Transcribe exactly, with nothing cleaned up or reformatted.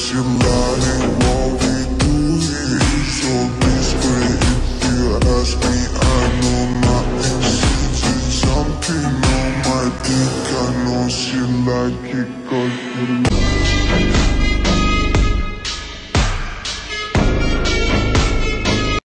she lying. What we do here is so discreet. If you ask me, I know my ex. She's jumping on my dick. I know she like it 'cause she